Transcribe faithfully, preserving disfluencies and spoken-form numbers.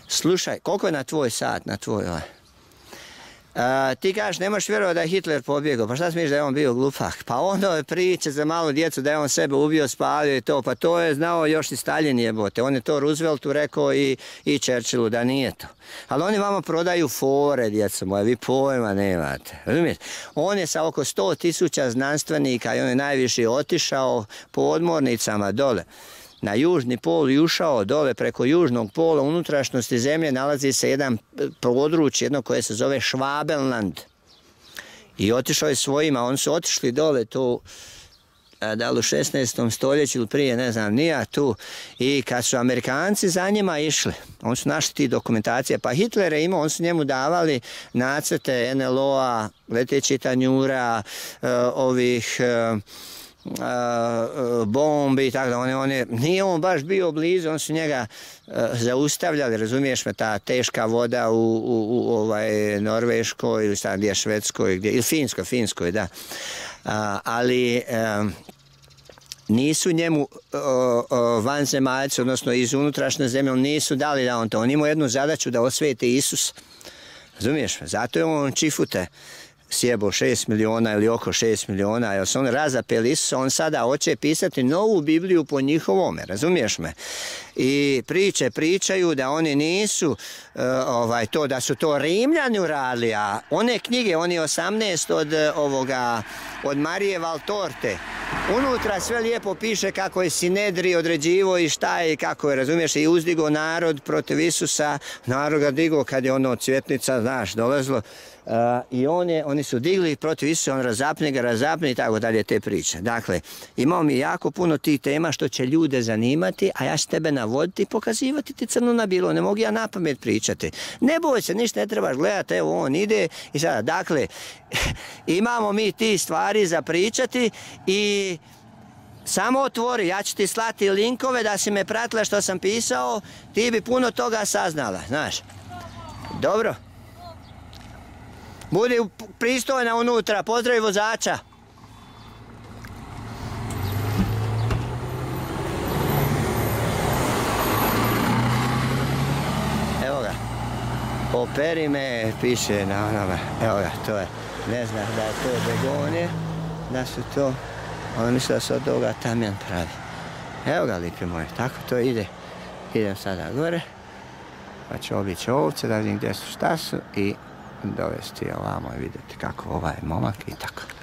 Slušaj, koliko je na tvoj sat, na tvoj ovaj? A, ti kažeš, ne možeš vjerovati da je Hitler pobjegao, pa šta smiješ da je on bio glupak? Pa onda je priče za malu djecu da je on sebe ubio, spalio i to, pa to je znao još i Stalin jebote. On je to Rooseveltu rekao i, i Churchillu da nije to. Ali oni vama prodaju fore, djeco moje, vi pojma nemate, razumijete? On je sa oko sto tisuća znanstvenika i on je najviše otišao po odmornicama dole na južni pol i ušao dole preko južnog pola unutrašnjosti zemlje nalazi se jedan područje, jedno koje se zove Schwabenland. I otišao je svojima, oni su otišli dole tu, da li u šesnaestom stoljeću ili prije, ne znam, nija tu. I kad su Amerikanci za njima išli, oni su našli ti dokumentacije, pa Hitler je imao, oni su njemu davali nacrte en el o-a, letećih tanjura, ovih Uh, uh, bombi i tako da on, on je, nije on baš bio blizu, on su njega uh, zaustavljali, razumiješ me, ta teška voda u, u, u ovaj Norveškoj ili šta, gdje Švedskoj, gdje, ili Finskoj, Finskoj, da. Uh, ali um, nisu njemu uh, uh, vanzemaljci, odnosno iz unutrašnje zemlje, nisu dali da on to, on imao jednu zadaću da osvijeti Isus, razumiješ me, zato je on čifute sjebo šest miliona ili oko šest miliona, jer su on razapeli Isusa, on sada hoće pisati novu Bibliju po njihovome, razumiješ me? I priče pričaju da oni nisu, uh, ovaj, to, da su to Rimljani uradili, a one knjige, oni osamnaest od ovoga, od Marije Valtorte, unutra sve lijepo piše kako je Sinedri određivo i šta je i kako je, razumiješ, i uzdigo narod protiv Isusa, narod ga digo kad je ono cvjetnica, znaš, dolazilo, uh, i on je, oni su digli protiv Isusa, on razapne ga, razapne i tako dalje te priče. Dakle, imao mi jako puno tih tema što će ljude zanimati, a ja ću tebe navoditi i pokazivati ti crno na bilo, ne mogu ja na pamet pričati. Ne boj se, ništa ne trebaš gledati, evo on ide i sada, dakle, imamo mi ti stvari za pričati i samo otvori, ja ću ti slati linkove da si me pratila što sam pisao, ti bi puno toga saznala, znaš. Dobro? Budi pristojna unutra, pozdravi vozača. Evo ga, operi me, piše na onome, evo ga, to je, ne znam da je to begonije, da su to, ono misle da se od toga tamjan pravi. Evo ga, lipi moji, tako to ide. Idem sada gore, pa ću obići ovce da vidim gdje su, šta su i dovesti ovamo i vidjeti kako ovaj momak i tako.